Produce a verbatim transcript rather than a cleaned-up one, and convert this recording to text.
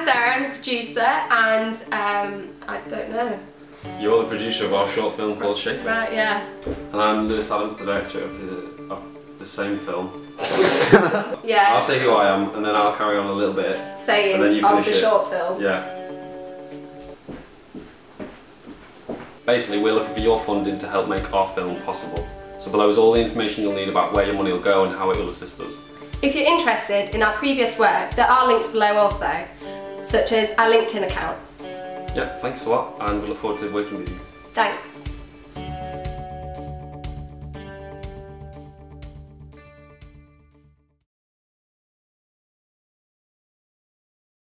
I'm Sarah, I'm a producer, and um, I don't know. You're the producer of our short film called Schaefer. Right, yeah. And I'm Lewis Adams, the director of the, of the same film. Yeah. I'll say who I am, and then I'll carry on a little bit. Saying and then you of finish the it. short film. Yeah. Basically, we're looking for your funding to help make our film possible. So below is all the information you'll need about where your money will go and how it will assist us. If you're interested in our previous work, there are links below also, such as our LinkedIn accounts. Yep, thanks a lot, and we look forward to working with you. Thanks.